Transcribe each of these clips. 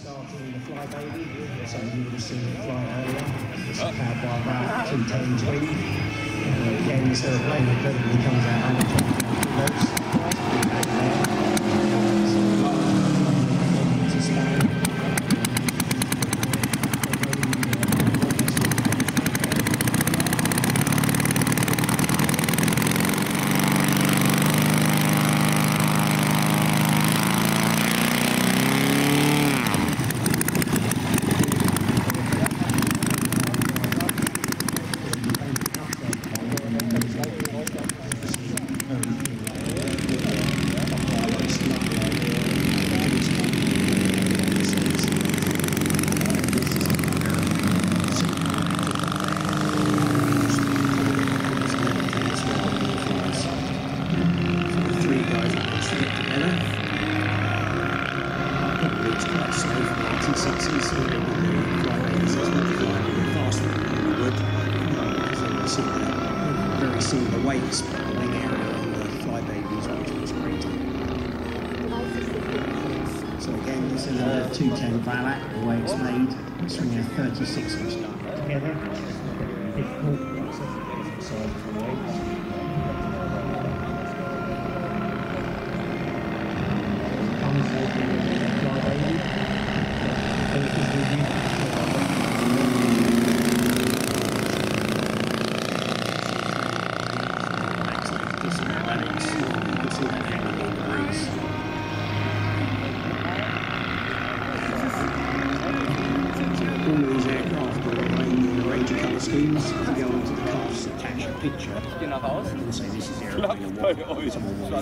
starting the Fly Baby. Some of you would have seen it fly earlier. This is powered by about 210 twin. Again, instead of playing incredibly, comes out under 25 kilos. See the weights wing area on the Fly Babies, which was great. So again, this is a 210 Valac, the way it's made. It's swinging a 36-inch gun together. Difficult. So schemes to go onto the cards, attach a picture and say this is aeroplane and what someone will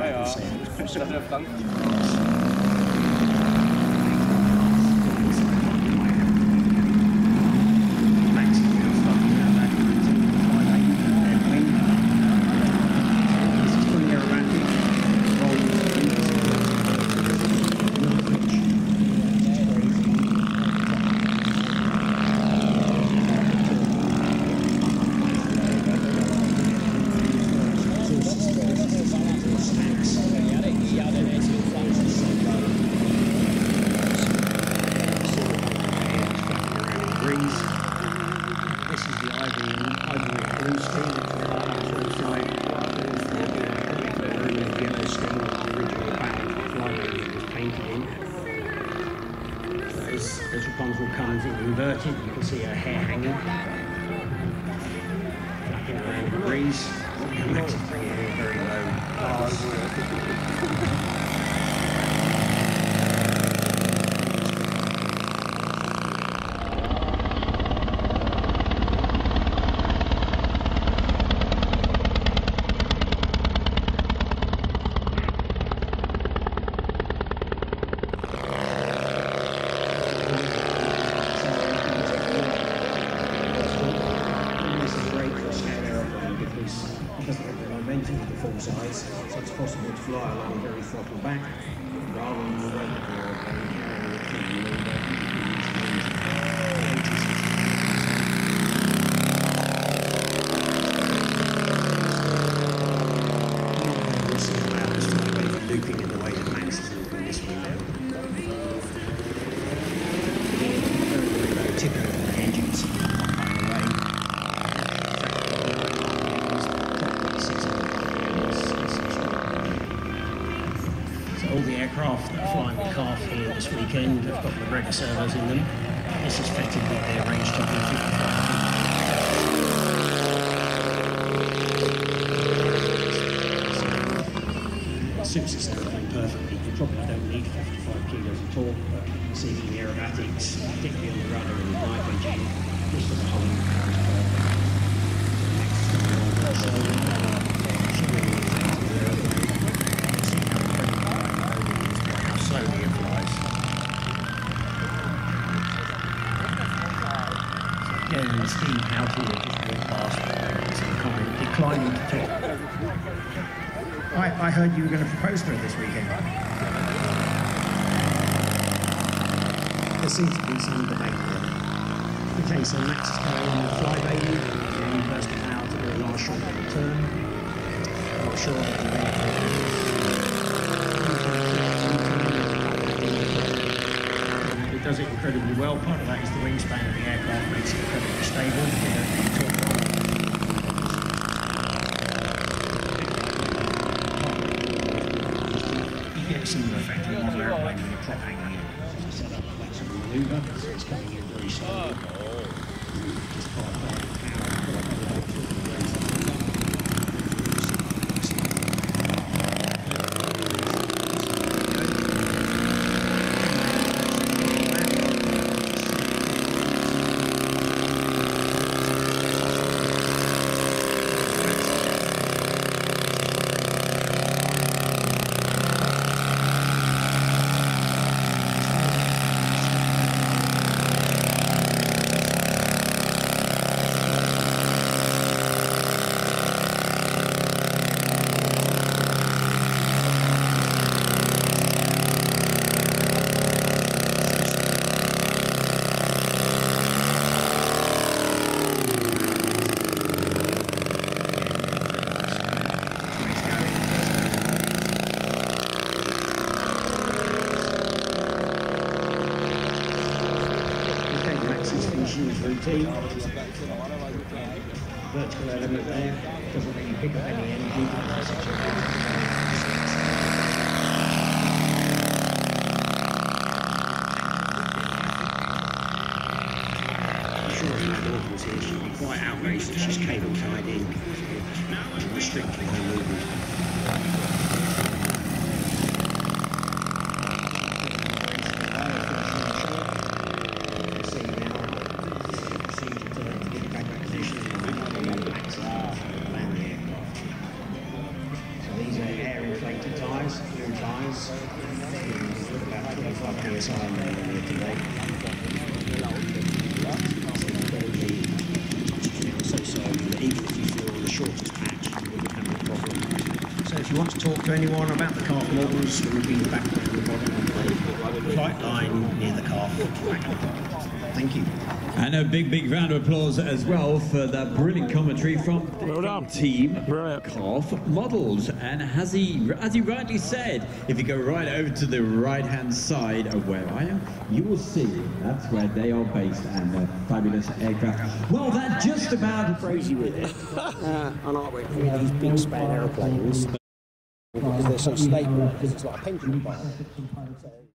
This is the ivory blue screen that yellow screen that the original Fly Baby was painted in. So as Rapunzel comes in inverted, you can see her hair hanging, flapping around the breeze. And Max is bringing it in very low. Momentum to the full size, so it's possible to fly along very throttle back rather than the weight of the aeroplane carrying it through the window. We'll see about this Fly Baby looping in the way that Max is looping this window. Very, very low tip over the engines. All the aircraft that are flying the calf here this weekend have got McGregor servos in them. This is fitted with their range top in 55. It suits this aeroplane perfectly. You probably don't need 55 kilos of torque, but seeing the aerobatics, particularly on the rudder and the dive engine, just for the whole slowly it flies. Again, the steam out here just walk past some kind of declining to top. I heard you were going to propose to her this weekend. There seems to be some debate there. Okay, so Max is carrying the Fly Baby, and burst of power to do a last shot of the turn. I'm not sure that you're going to incredibly well. Part of that is the wingspan of the aircraft makes it incredibly stable. You don't need to you get a similar effect in a model airplane when you're prop hanging in. It's set up flexible manoeuvre, so it's coming in very slowly. Just by applying routine. Vertical element there, doesn't really pick up any energy. I'm sure if my daughter was here, she'd be quite outraged that she's cable tied in, restricting her movement. Clear tyres, about 25 psi on there today. So even if you feel on the shortest patch, you wouldn't have any problem. So if you want to talk to anyone about the calf models, it would be the background the bottom of the flight line near the calf wagon. Thank you. And a big round of applause as well for that brilliant commentary from Team Calf Models. And as he rightly said, if you go right over to the right-hand side of where I am, you will see that's where they are based, and a fabulous aircraft. Well, that just about crazy with it. And I went through these big span aeroplanes because they're so stable, because it's like a pendulum bar.